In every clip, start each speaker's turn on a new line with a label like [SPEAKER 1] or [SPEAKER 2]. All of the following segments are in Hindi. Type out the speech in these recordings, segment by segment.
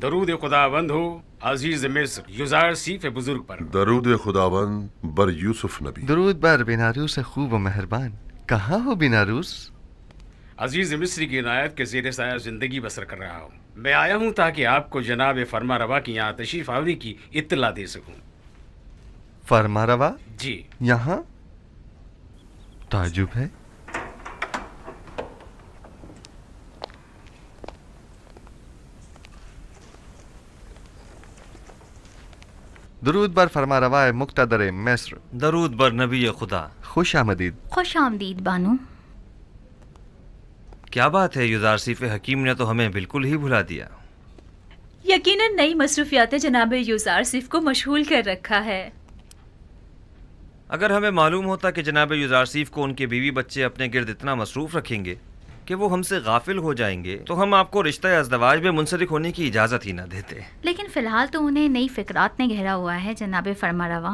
[SPEAKER 1] दरूद खुदावंद हो अजीज मिस्र युजारसीफ बुजुर्ग पर।
[SPEAKER 2] दरूद खुदावंद बर यूसुफ नबी।
[SPEAKER 3] दरूद बर बिनारूस खूब व मेहरबान। कहाँ हो बिनारूस?
[SPEAKER 1] अजीज मिस्र की इनायत के ज़ेर साया ज़िंदगी बसर कर रहा हूँ। मैं आया हूँ ताकि आपको जनाब फरमा रवा की यहाँ तशरीफ़ आवरी की इत्तला दे सकूँ।
[SPEAKER 3] फरमा रवा?
[SPEAKER 1] जी।
[SPEAKER 3] यहाँ? ताजुब है। दरूद बर फरमा रवाए मुक्तदर मिस्र।
[SPEAKER 4] दरूद बर नबी खुदा।
[SPEAKER 3] खुश आमदीद।
[SPEAKER 5] खुश आमदीद बानू।
[SPEAKER 4] क्या बात है, युजारसीफ हकीम ने तो हमें बिल्कुल ही भुला दिया।
[SPEAKER 6] यकीनन नई मसरूफियात जनाब युजारसीफ को मशगूल कर रखा है।
[SPEAKER 4] अगर हमें मालूम होता कि जनाब युजारसीफ को उनके बीवी बच्चे अपने गिर्द इतना मसरूफ रखेंगे कि वो हमसे गाफिल हो जाएंगे तो हम आपको रिश्ता अज़दवाज में मुंसलिक होने की इजाज़त ही न देते।
[SPEAKER 5] लेकिन फ़िलहाल तो उन्हें नई फ़िक्रात ने घेरा हुआ है जनाब फरमारवा।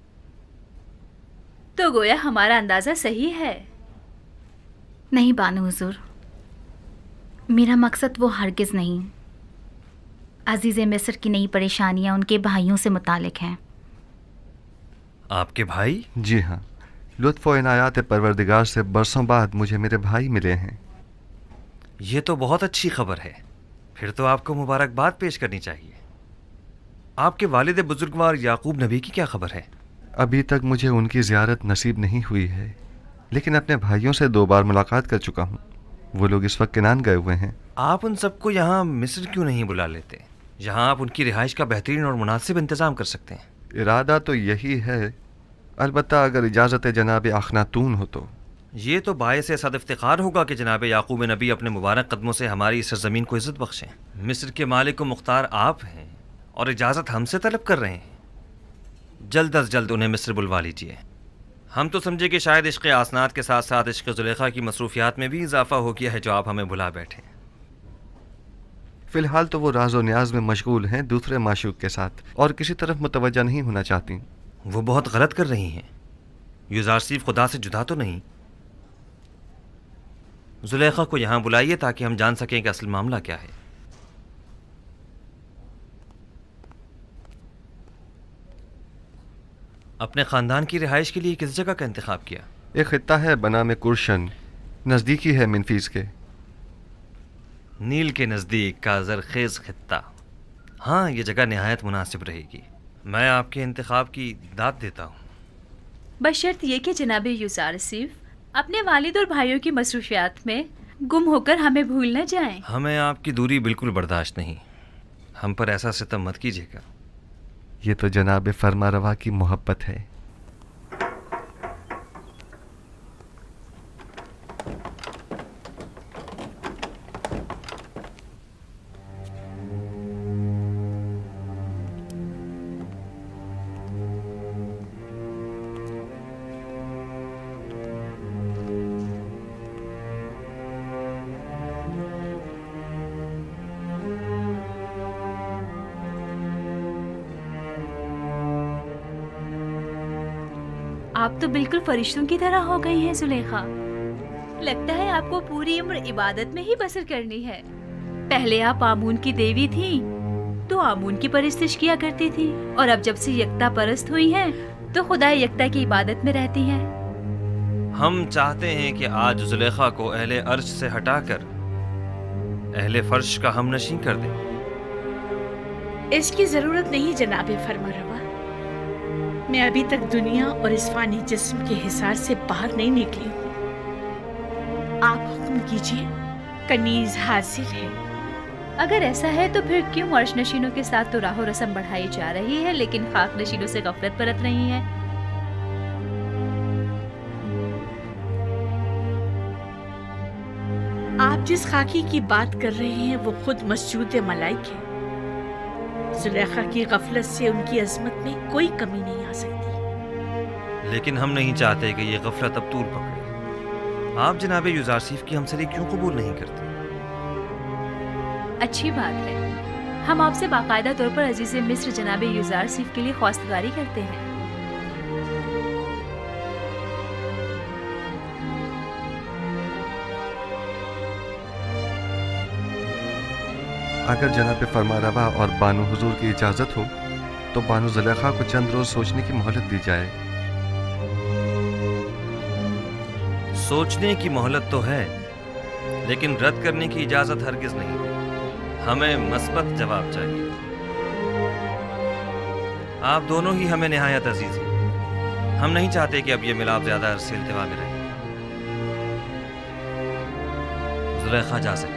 [SPEAKER 6] तो गोया हमारा अंदाज़ा सही है।
[SPEAKER 5] नहीं बानू हुजूर, मेरा मकसद वो हरगिज़ नहीं। अजीज़ मिस्र की नई परेशानियाँ उनके भाइयों से मुतालिक हैं।
[SPEAKER 4] आपके भाई?
[SPEAKER 3] जी हाँ, लुत्फ़ व इनायात परवरदिगार से बरसों बाद मुझे मेरे भाई मिले हैं।
[SPEAKER 4] ये तो बहुत अच्छी खबर है। फिर तो आपको मुबारकबाद पेश करनी चाहिए। आपके वालिद बुजुर्गवार याकूब नबी की क्या खबर है?
[SPEAKER 3] अभी तक मुझे उनकी ज़ियारत नसीब नहीं हुई है, लेकिन अपने भाइयों से 2 बार मुलाकात कर चुका हूँ। वो लोग इस वक्त किनान गए हुए हैं।
[SPEAKER 4] आप उन सबको यहाँ मिस्र क्यों नहीं बुला लेते? यहाँ आप उनकी रिहाइश का बेहतरीन और मुनासिब इंतज़ाम कर सकते हैं।
[SPEAKER 3] इरादा तो यही है, अलबत्ता अगर इजाज़त जनाब अखनातून हो तो।
[SPEAKER 4] ये तो बायस सद इफ्तिखार होगा कि जनाब याकूब नबी अपने मुबारक कदमों से हमारी इस सरज़मीन को इज़्ज़त बख्शें। मिस्र के मालिक व मुख्तार आप हैं और इजाज़त हमसे तलब कर रहे हैं। जल्द अज जल्द उन्हें मिस्र बुलवा लीजिए। हम तो समझे कि शायद इश्क़ आसनात के साथ साथ इश्क़ ज़ुलेखा की मसरूफियात में भी इजाफ़ा हो गया है जो आप हमें बुला बैठे।
[SPEAKER 3] फ़िलहाल तो वो राज व न्याज में मशगूल हैं दूसरे माशूक के साथ, और किसी तरफ मुतवज्जा नहीं होना चाहती।
[SPEAKER 4] वो बहुत गलत कर रही हैं। युजारसीफ खुदा से जुदा तो नहीं। ज़ुलेखा को यहाँ बुलाइए ताकि हम जान सकें कि असल मामला क्या है। अपने ख़ानदान की रिहाइश के लिए किस जगह का इंतखाब किया?
[SPEAKER 3] एक खित्ता है बना में कुर्शन, नज़दीकी है मिनफीस के।
[SPEAKER 4] नील के नज़दीक का ज़रखेज़ खित्ता। हाँ, ये जगह नहायत मुनासिब रहेगी। मैं आपके इंतखाब की दाद देता हूँ,
[SPEAKER 6] बशर्त ये कि जनाब युजारसीफ अपने वालिद और भाइयों की मसरूफियात में गुम होकर हमें भूल न जाएं।
[SPEAKER 4] हमें आपकी दूरी बिल्कुल बर्दाश्त नहीं। हम पर ऐसा सितम मत कीजिएगा।
[SPEAKER 3] ये तो जनाब फरमारवा की मोहब्बत है।
[SPEAKER 6] आप तो बिल्कुल फरिश्तों की तरह हो गई हैं ज़ुलेखा। लगता है आपको पूरी उम्र इबादत में ही बसर करनी है। पहले आप आमून की देवी थी तो आमून की परस्तिश किया करती थी, और अब जब से यकता परस्त हुई हैं तो खुदा यकता की इबादत में रहती हैं।
[SPEAKER 4] हम चाहते हैं कि आज ज़ुलेखा को अहले अर्श से हटाकर अहले फर्श का हमनशीं कर दें।
[SPEAKER 7] इसकी जरूरत नहीं जनाब फरमारवा। मैं अभी तक दुनिया और इस फानी जिस्म के हिसार से बाहर नहीं निकली हूँ। आप हुक्म कीजिए, कनीज हाजिर है।
[SPEAKER 6] अगर ऐसा है तो फिर क्यों अर्श नशीनों के साथ तो राहो रस्म बढ़ाई जा रही है, लेकिन खाक नशीनों से गफलत बरत रही है?
[SPEAKER 7] आप जिस खाकी की बात कर रहे हैं वो खुद मस्जूद मलाइक है। ज़ुलेखा की गफलत से उनकी अजमत में कोई कमी नहीं आ सकती।
[SPEAKER 4] लेकिन हम नहीं चाहते कि ये गफलत अब तूल पकड़े। आप जनाब युजारसीफ की हमसरी क्यों कबूल नहीं करते?
[SPEAKER 6] अच्छी बात है। हम आपसे बाकायदा तौर पर अजीज़ मिस्र जनाब युजारसीफ के लिए ख्वास्तगारी करते हैं।
[SPEAKER 3] अगर जनाब फरमा रवा और बानो हुजूर की इजाज़त हो तो बानो ज़ुलेखा को चंद रोज़ सोचने की मोहलत दी जाए।
[SPEAKER 4] सोचने की मोहलत तो है, लेकिन रद्द करने की इजाज़त हरगिज़ नहीं। हमें मस्बत जवाब चाहिए। आप दोनों ही हमें निहायत अजीज हैं। हम नहीं चाहते कि अब ये मिलाप ज़्यादा अरसे इल्तिवा में रहे। ज़ुलेखा जा सकती है।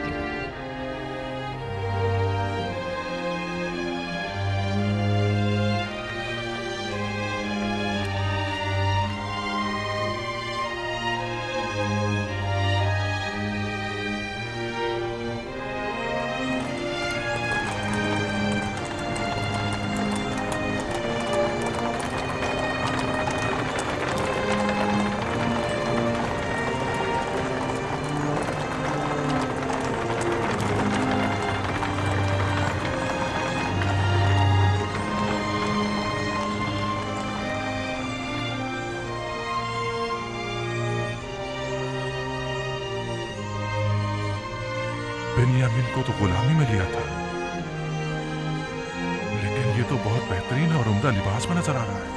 [SPEAKER 8] बिन्यामीन को तो गुलामी में लिया था, लेकिन ये तो बहुत बेहतरीन और उम्दा लिबास में नजर आ रहा है।